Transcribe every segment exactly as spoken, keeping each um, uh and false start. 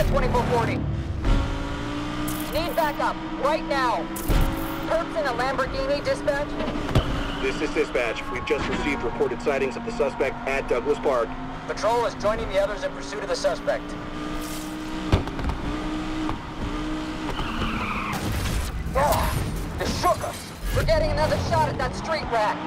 at twenty-four forty. Need backup, right now. Perps in a Lamborghini, dispatch? This is dispatch. We've just received reported sightings of the suspect at Douglas Park. Patrol is joining the others in pursuit of the suspect. Oh, this shook us. We're getting another shot at that street rat.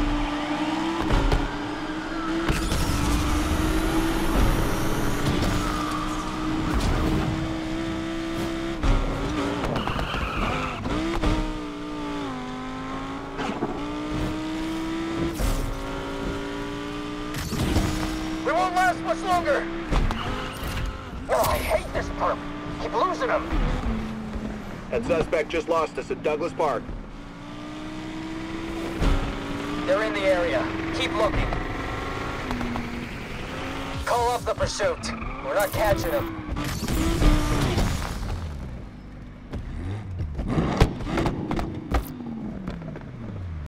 We won't last much longer. Oh, I hate this perp. Keep losing him. That suspect just lost us at Douglas Park. They're in the area. Keep looking. Call off the pursuit. We're not catching them.